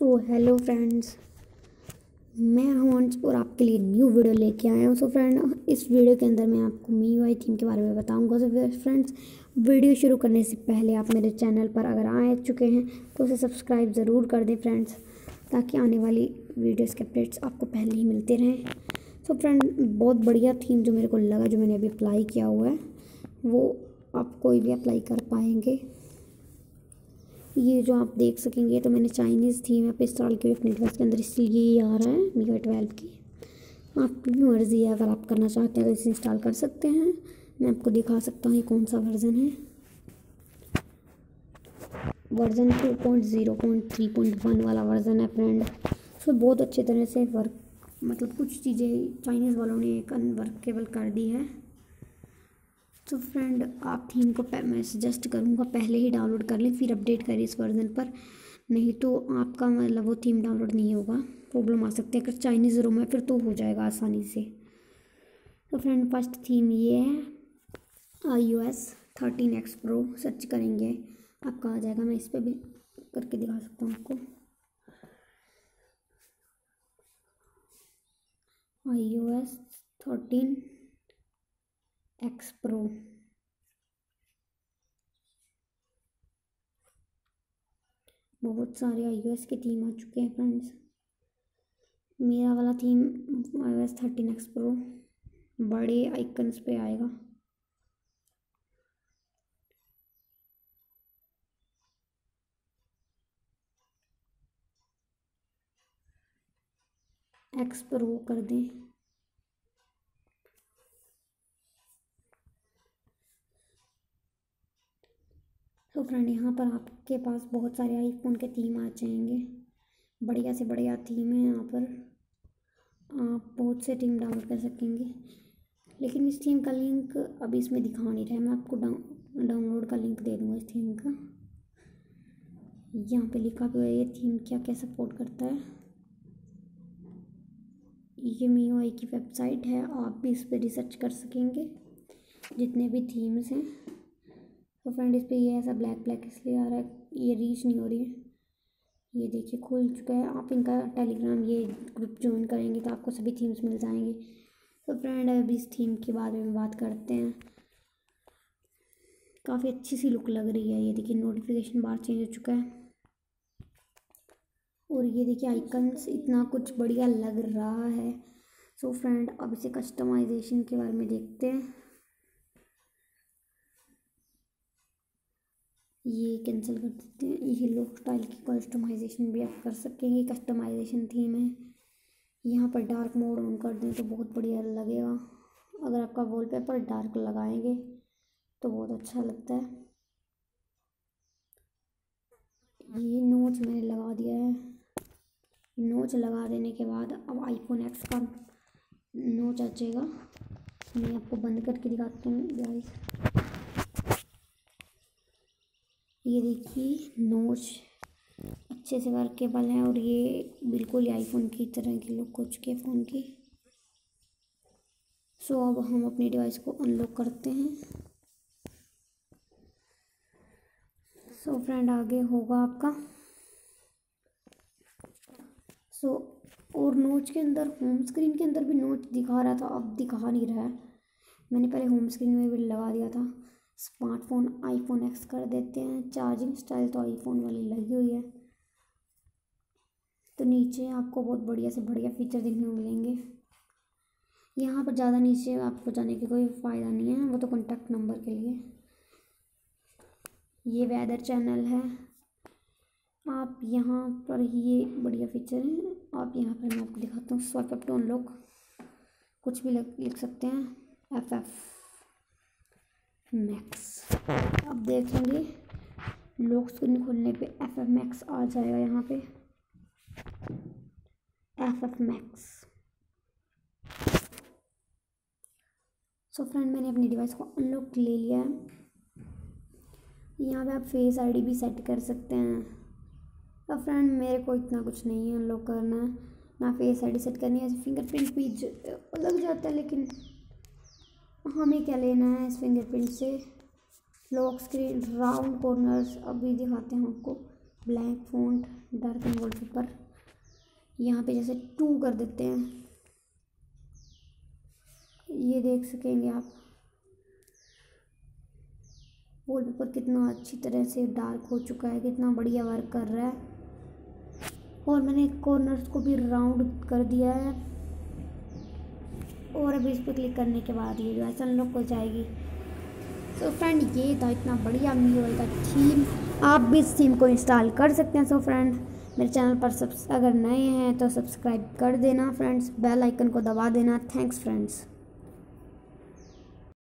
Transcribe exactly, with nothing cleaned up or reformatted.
So hello friends, मैं हूं अंश और आपके लिए न्यू वीडियो लेके आया हूं। सो फ्रेंड, इस वीडियो के अंदर मैं आपको मी यू आई थीम के बारे में बताऊंगा। सो फ्रेंड्स, वीडियो शुरू करने से पहले आप मेरे चैनल पर अगर आ चुके हैं तो उसे सब्सक्राइब ज़रूर कर दें फ्रेंड्स, ताकि आने वाली वीडियोज़ के अपडेट्स आपको पहले ही मिलते रहें। सो फ्रेंड, बहुत बढ़िया थीम जो मेरे को लगा, जो मैंने अभी अप्लाई किया हुआ है, वो आप कोई भी अप्लाई कर पाएंगे। ये जो आप देख सकेंगे, तो मैंने चाइनीज़ थीम यहाँ पे इंस्टॉल की अपने डिवाइस के अंदर, इसलिए ये आ रहा है मी यू आई ट्वेल्व की। आपकी भी मर्ज़ी है, अगर आप करना चाहते हैं तो इसे इंस्टॉल कर सकते हैं। मैं आपको दिखा सकता हूँ ये कौन सा वर्ज़न है। Version two point zero point three point one वाला वर्ज़न है फ्रेंड। सो बहुत अच्छे तरह से वर्क, मतलब कुछ चीज़ें चाइनीज़ वालों ने एक अनवर्केबल कर दी है। तो फ्रेंड, आप थीम को मैं सजेस्ट करूँगा पहले ही डाउनलोड कर लें, फिर अपडेट करें इस वर्जन पर, नहीं तो आपका मतलब वो थीम डाउनलोड नहीं होगा, प्रॉब्लम आ सकती है। अगर चाइनीज़ रोम है फिर तो हो जाएगा आसानी से। तो फ्रेंड, फर्स्ट थीम ये है I O S thirteen X pro. Search करेंगे आपका आ जाएगा। मैं इस पर भी करके दिखा सकता हूँ आपको। I O S thirteen X pro. बहुत सारे आई ओ एस के थीम आ चुके हैं फ्रेंड्स। मेरा वाला theme I O S thirteen X pro बड़े आइकन्स पे आएगा। एक्स प्रो कर दें। तो फ्रेंड, यहाँ पर आपके पास बहुत सारे आईफोन के थीम आ जाएंगे। बढ़िया से बढ़िया थीम है। यहाँ पर आप बहुत से थीम डाउनलोड कर सकेंगे, लेकिन इस थीम का लिंक अभी इसमें दिखा नहीं रहा है। मैं आपको डाउन डाउनलोड का लिंक दे दूँगा इस थीम का। यहाँ पे लिखा हुआ है ये थीम क्या क्या सपोर्ट करता है। ये मी यू आई की वेबसाइट है, आप भी इस पर रिसर्च कर सकेंगे जितने भी थीम्स हैं। तो फ्रेंड, इस पर ये ऐसा ब्लैक ब्लैक इसलिए आ रहा है, ये रीच नहीं हो रही है। ये देखिए खुल चुका है। आप इनका टेलीग्राम ये ग्रुप ज्वाइन करेंगे तो आपको सभी थीम्स मिल जाएंगे। तो फ्रेंड, अभी इस थीम के बारे में बात करते हैं। काफ़ी अच्छी सी लुक लग रही है। ये देखिए नोटिफिकेशन बार चेंज हो चुका है, और ये देखिए आइकन्स इतना कुछ बढ़िया लग रहा है। सो फ्रेंड, अब इसे कस्टमाइजेशन के बारे में देखते हैं। ये कैंसिल कर देते हैं। ये लुक स्टाइल की कस्टमाइजेशन भी आप कर सकेंगे। कस्टमाइजेशन थीम है। यहाँ पर डार्क मोड ऑन कर दें तो बहुत बढ़िया लगेगा। अगर आपका वॉलपेपर डार्क लगाएंगे तो बहुत अच्छा लगता है। ये नोच मैंने लगा दिया है। नोच लगा देने के बाद अब आईफोन एक्स का नोच आ जाएगा। मैं आपको बंद करके दिखाता हूँ गाइस। ये देखिए नोच अच्छे से वर्केबल है, और ये बिल्कुल आईफोन की तरह की लुक हो चुकी है फ़ोन की। सो अब हम अपनी डिवाइस को अनलॉक करते हैं। सो फ्रेंड, आगे होगा आपका सो और नोच के अंदर, होम स्क्रीन के अंदर भी नोच दिखा रहा था, अब दिखा नहीं रहा है। मैंने पहले होम स्क्रीन में भी लगा दिया था। स्मार्टफोन आईफोन एक्स कर देते हैं। चार्जिंग स्टाइल तो आईफोन वाली लगी हुई है। तो नीचे आपको बहुत बढ़िया से बढ़िया फीचर देखने को मिलेंगे। यहाँ पर ज़्यादा नीचे आपको जाने की कोई फ़ायदा नहीं है, वो तो कॉन्टैक्ट नंबर के लिए। ये वेदर चैनल है। आप यहाँ पर ये बढ़िया फीचर है। आप यहाँ पर मैं आपको दिखाता हूँ, स्वाइप अप टू अनलॉक कुछ भी लिख सकते हैं। एफ एफ मैक्स, अब देखेंगे लॉक स्क्रीन खोलने पे एफ एफ मैक्स आ जाएगा। यहाँ पे F F max. So friend, मैंने अपनी डिवाइस को अनलॉक ले लिया है। यहाँ पे आप फेस आईडी भी सेट कर सकते हैं। तो फ्रेंड, मेरे को इतना कुछ नहीं है अनलॉक करना है, ना फेस आईडी सेट करनी है। फिंगरप्रिंट भी लग जाता है, लेकिन हमें क्या लेना है इस फिंगरप्रिंट से। लॉक स्क्रीन, राउंड कॉर्नर्स अभी दिखाते हैं आपको। ब्लैक फ़ॉन्ट डार्कन वॉलपेपर, यहाँ पे जैसे टू कर देते हैं, ये देख सकेंगे आप वॉलपेपर कितना अच्छी तरह से डार्क हो चुका है, कितना बढ़िया वर्क कर रहा है। और मैंने कॉर्नर्स को भी राउंड कर दिया है और अभी इस पर क्लिक करने के बाद ये जो है अनलॉक हो जाएगी। सो so फ्रेंड, ये था इतना बढ़िया एम यू आई का थीम, आप भी इस थीम को इंस्टॉल कर सकते हैं। सो so फ्रेंड, मेरे चैनल पर सब्स अगर नए हैं तो सब्सक्राइब कर देना फ्रेंड्स, बेल आइकन को दबा देना। Thanks friends.